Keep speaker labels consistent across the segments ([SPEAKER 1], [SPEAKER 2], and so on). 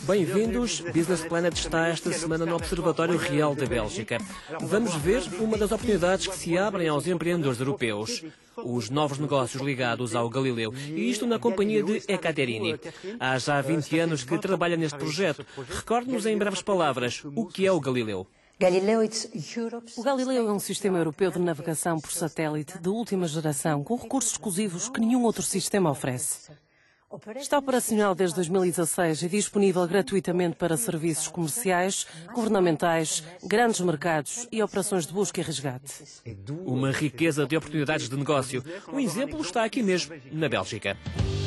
[SPEAKER 1] Bem-vindos. Business Planet está esta semana no Observatório Real da Bélgica. Vamos ver uma das oportunidades que se abrem aos empreendedores europeus. Os novos negócios ligados ao Galileu. E isto na companhia de Ekaterini. Há já 20 anos que trabalha neste projeto. Recorde-nos em breves palavras o que é o Galileu.
[SPEAKER 2] O Galileu é um sistema europeu de navegação por satélite de última geração, com recursos exclusivos que nenhum outro sistema oferece. Está operacional desde 2016 e disponível gratuitamente para serviços comerciais, governamentais, grandes mercados e operações de busca e resgate.
[SPEAKER 1] Uma riqueza de oportunidades de negócio. Um exemplo está aqui mesmo, na Bélgica.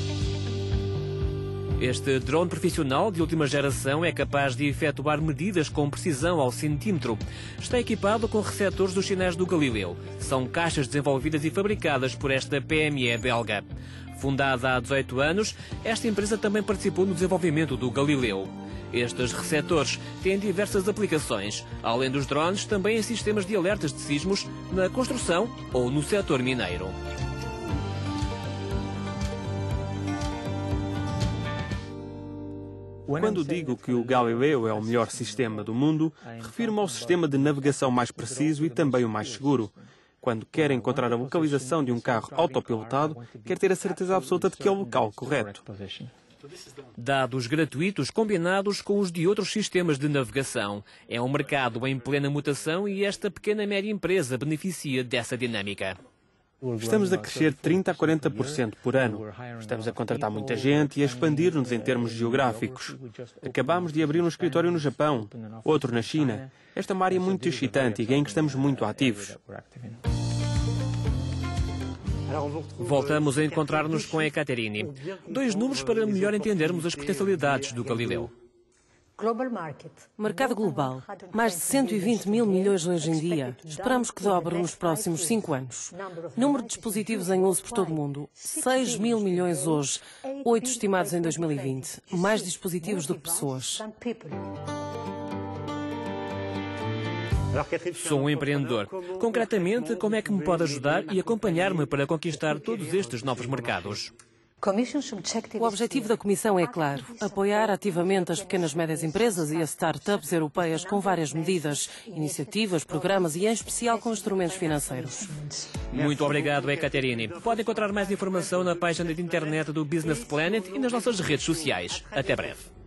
[SPEAKER 1] Este drone profissional de última geração é capaz de efetuar medidas com precisão ao centímetro. Está equipado com receptores dos sinais do Galileu. São caixas desenvolvidas e fabricadas por esta PME belga. Fundada há 18 anos, esta empresa também participou no desenvolvimento do Galileu. Estes receptores têm diversas aplicações, além dos drones, também em sistemas de alertas de sismos, na construção ou no setor mineiro.
[SPEAKER 3] Quando digo que o Galileu é o melhor sistema do mundo, refiro-me ao sistema de navegação mais preciso e também o mais seguro. Quando quer encontrar a localização de um carro autopilotado, quer ter a certeza absoluta de que é o local correto.
[SPEAKER 1] Dados gratuitos combinados com os de outros sistemas de navegação. É um mercado em plena mutação e esta pequena média empresa beneficia dessa dinâmica.
[SPEAKER 3] Estamos a crescer 30% a 40% por ano. Estamos a contratar muita gente e a expandir-nos em termos geográficos. Acabamos de abrir um escritório no Japão, outro na China. Esta é uma área muito excitante e em que estamos muito ativos.
[SPEAKER 1] Voltamos a encontrar-nos com a Ekaterini. 2 números para melhor entendermos as potencialidades do Galileu.
[SPEAKER 2] Mercado global. Mais de 120 mil milhões hoje em dia. Esperamos que dobre nos próximos 5 anos. Número de dispositivos em uso por todo o mundo. 6 mil milhões hoje. 8 estimados em 2020. Mais dispositivos do que pessoas.
[SPEAKER 1] Sou um empreendedor. Concretamente, como é que me pode ajudar e acompanhar-me para conquistar todos estes novos mercados?
[SPEAKER 2] O objetivo da Comissão é claro, apoiar ativamente as pequenas e médias empresas e as startups europeias com várias medidas, iniciativas, programas e, em especial, com instrumentos financeiros.
[SPEAKER 1] Muito obrigado, Ekaterini. Pode encontrar mais informação na página de internet do Business Planet e nas nossas redes sociais. Até breve.